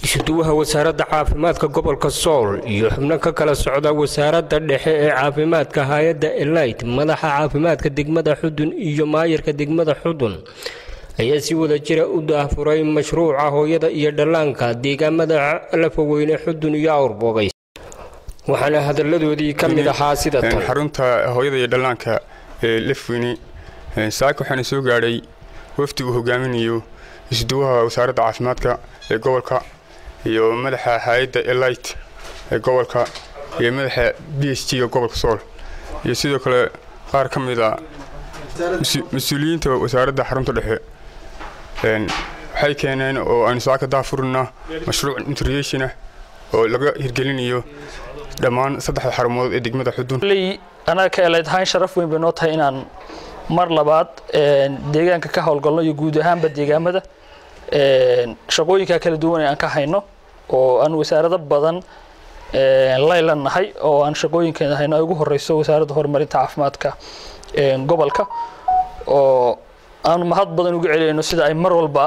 isuduwaha wasaaradda caafimaadka gobolka Sool iyo xubno ka kala socda wasaaradda dhexe ee caafimaadka hay'adda Elite madaxa caafimaadka degmada Xudun iyo maayirka degmada Xudun ayaa si wada jir ah u daafuray mashruuca hooyada iyo dhallaanka deegaamada Lafaweyne Xudun iyo Awrbogays waxaana hadaladoodii ka mid ahaa sida tan xarunta hooyada iyo dhallaanka ee Lafaweyne saaka waxaan soo gaaray wafdigu hogaaminayo isuduwaha wasaaradda caafimaadka ee gobolka iyo madaxa hay'adda Elite ee gobolka iyo madaxa BSG ee gobolka Sool iyo sidoo kale qaar ka mid ah mas'uuliyiinta wasaaradda xarunta dhexe waxay keeneen oo aan saaka daafurna mashruuc integration oo laga hirgelinayo dhammaan saddex xarumood ee degmada Xudun ana ka Elite haan sharaf weyn baan tahay inaan mar labaad deegaanka ka howlgalno iyo guud ahaanba deegaamada shaqooyinka kala duwan aan ka hayno oo aan wasaaradda badan leylanahay oo aan shaqooyinkeena hayno ugu horeyso wasaaradda horumarinta caafimaadka gobolka oo aan mahad badan ugu celiyayno sida ay mar walba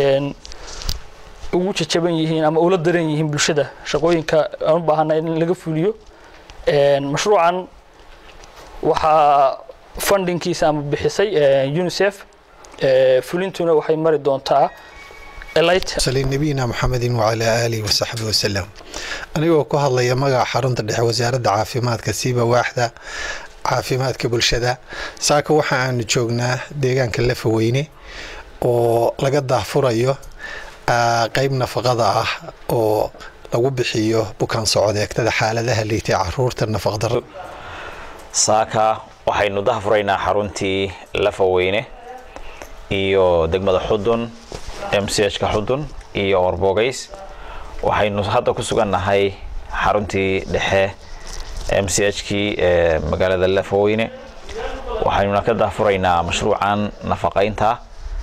ugu jajaban yihiin ama ula daran yihiin bulshada shaqooyinka aan u baahanay in laga fuliyo mashruucan waxa fundingkiisa ama bixisay UNICEF fulintuna waxay mari doontaa Elite صلى نبينا محمد وعلى آله وصحبه وسلم أنا وكو هذا يمجا حرنت دح وزارة عافيمات كسيبة واحدة عافيمات كبلشدة ساكو وحنا نشوفنا ديجان كلفه ويني ولقد ضعفوا رأيه قيمنا فقضاء لو بحيه بكان سعودي اكتد حالة ذا اللي تعرور تنفقدر ساكا وحين ضعفرينا حرنتي لفوينه iyo degmada Xudun MCH ka Xudun iyo Awrbogays waxaynu hadda ku sugannahay xaruntii dhexe MCH ki magaalada Lafaweyne waxaynu ka daafuraynaa mashruucan nafaqeynta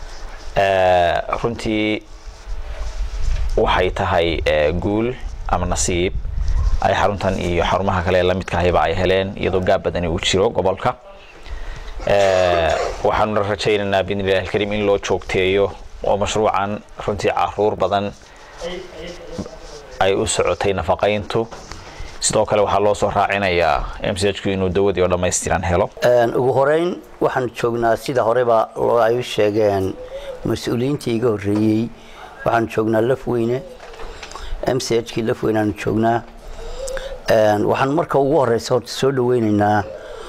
runtii waxay tahay guul ama nasiib ay xaruntan iyo xarumaha kale la midka ah ay heleen iyadoo gaab badan u jiro gobolka waxaan rajaynaynaa bidnillahi alkarim in loo joogteeyo oo mashruucan runtii caruur badan ay u socotay nafaqeyntu sidoo kale waxa loo soo raacinayaa MCH inuu dawadii oo dhameystiran helo ugu horeyn waxaan joognaa sida horeba loo ay sheegeen mas'uuliyiintii iga horeeyay waxaan joognaa Lafaweyne MCH ki Lafaweyne aan joognaa waxaan marka ugu horeysa soo dhaweynaynaa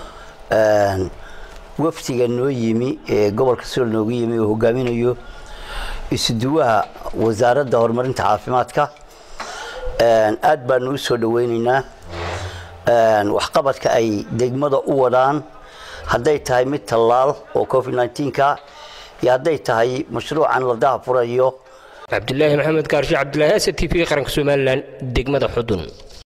waftiga noo yimi ee gobolka Sool noogu yimi oo hogaaminayo isuduwaha wasaaradda horumarinta caafimaadka aad baan u soo dhaweynaynaa wax qabadka ay degmada u wadaan haday tahay mid talaal oo COVID-19 ka iyo haday tahay mashruucan la daafurayo Abdullaahi Maxamed Kaarshe Abdullaahi STV qaranka Soomaaliland degmada Xudun